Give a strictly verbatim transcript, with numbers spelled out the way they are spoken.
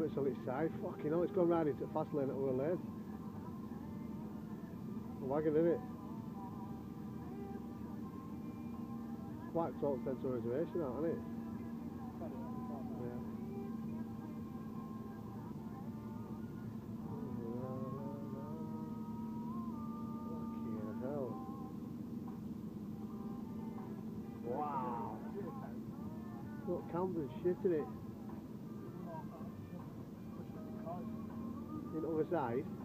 it's on its side. Fucking hell, it's gone round into the fast lane at Owen Lane. A wagon, isn't it? Quite total central reservation out, isn't it? Yeah. Fucking hell. Wow. Look, Camden shit in it. In the other side.